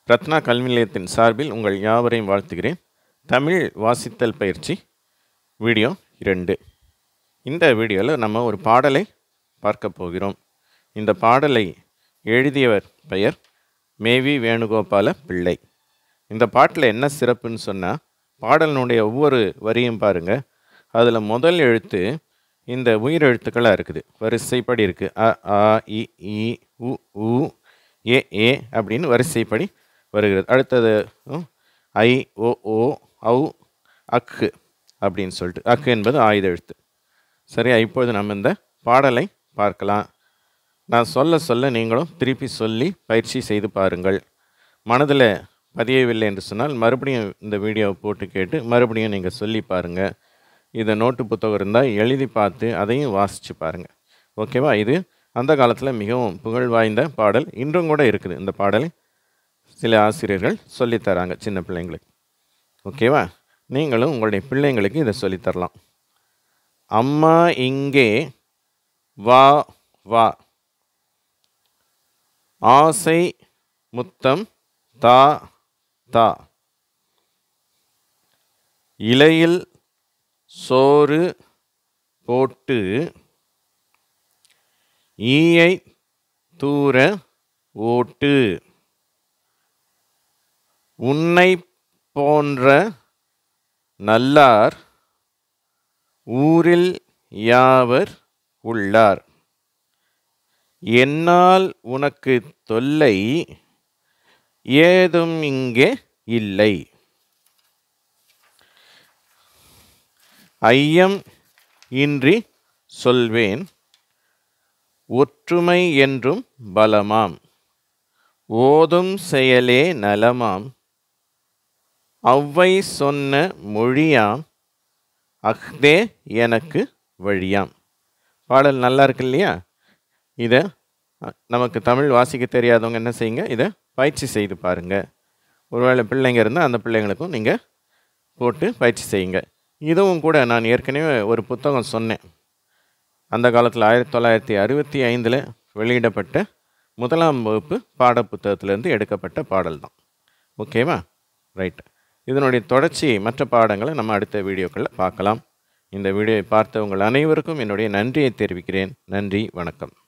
ரத்னா கல்வி நிலையத்தின் சார்பில் உங்கள் யாவரையும் வாழ்த்துகிறேன். தமிழ் வாசித்தல் பயிற்சி வீடியோ 2. இந்த வீடியோவில் நம்ம ஒரு பாடலை பார்க்க போகிறோம். இந்த பாடலை எழுதியவர் பெயர் மேவி வேணுகோபால பிள்ளை. இந்த பாட்டில் என்ன சிறப்புன்னு சொன்னால், பாடலினுடைய ஒவ்வொரு வரியும் பாருங்கள், அதில் முதல் எழுத்து இந்த உயிர் எழுத்துக்களாக இருக்குது, வரிசைப்படி இருக்குது. அ ஆ இ ஈ உ ஊ ஏ ஏ அப்படின்னு வரிசைப்படி வருகிறது. அடுத்தது ஐ ஓ ஓ ஔ அக்கு அப்படின்னு சொல்லிட்டு, அக்கு என்பது ஆயுத எழுத்து. சரியா, இப்பொழுது நம்ம இந்த பாடலை பார்க்கலாம். நான் சொல்ல சொல்ல நீங்களும் திருப்பி சொல்லி பயிற்சி செய்து பாருங்கள். மனதில் பதியவில்லை என்று சொன்னால் மறுபடியும் இந்த வீடியோவை போட்டு கேட்டு மறுபடியும் நீங்கள் சொல்லி பாருங்கள். இதை நோட்டு புத்தகம் இருந்தால் எழுதி பார்த்து அதையும் வாசித்து பாருங்கள். ஓகேவா? இது அந்த காலத்தில் மிகவும் புகழ் வாய்ந்த பாடல், இன்றும் கூட இருக்குது. இந்த பாடலை சில ஆசிரியர்கள் சொல்லித்தராங்க சின்ன பிள்ளைங்களுக்கு. ஓகேவா? நீங்களும் உங்களுடைய பிள்ளைங்களுக்கு இதை சொல்லித்தரலாம். அம்மா இங்கே வா வா, ஆசை முத்தம் தா தா, இலையில் சோறு போட்டு ஈயை தூர ஓட்டு, உன்னை போன்ற நல்லார் ஊரில் யாவர் உள்ளார், என்னால் உனக்கு தொல்லை ஏதும் இங்கே இல்லை, ஐயம் இன்றி சொல்வேன் ஒற்றுமை என்றும் பலமாம், ஓதும் செயலே நலமாம், அவ்வை சொன்ன மொழியாம், அஃதே எனக்கு வழியாம். பாடல் நல்லா இருக்கு இல்லையா? இதை நமக்கு தமிழ் வாசிக்க தெரியாதவங்க என்ன செய்யுங்க, இதை பயிற்சி செய்து பாருங்கள். ஒருவேளை பிள்ளைங்க இருந்தால் அந்த பிள்ளைங்களுக்கும் நீங்கள் போட்டு பயிற்சி செய்யுங்க. இதுவும் கூட நான் ஏற்கனவே ஒரு புத்தகம் சொன்னேன். அந்த காலத்தில் 1965 வெளியிடப்பட்ட 1ஆம் வகுப்பு பாடப்புத்தகத்திலேருந்து எடுக்கப்பட்ட பாடல் தான். ஓகேவா? ரைட். இதனுடைய தொடர்ச்சி மற்ற பாடங்களை நம்ம அடுத்த வீடியோக்களில் பார்க்கலாம். இந்த வீடியோவை பார்த்த உங்கள் அனைவருக்கும் என்னுடைய நன்றியை தெரிவிக்கிறேன். நன்றி, வணக்கம்.